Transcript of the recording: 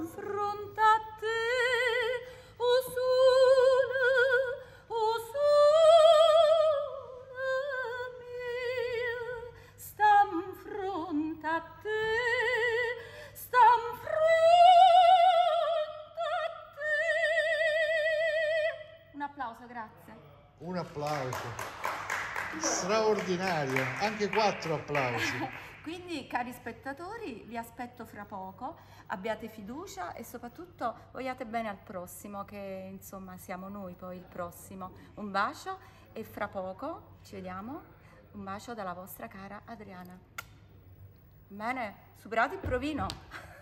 fronte a te, o sole mia, stam fronte a te, stam fronte a te. Un applauso, grazie. Un applauso. Straordinario, anche 4 applausi. Quindi, cari spettatori, vi aspetto fra poco, abbiate fiducia e soprattutto vogliate bene al prossimo, che insomma siamo noi poi il prossimo. Un bacio e fra poco ci vediamo. Un bacio dalla vostra cara Adriana. Bene, superato il provino.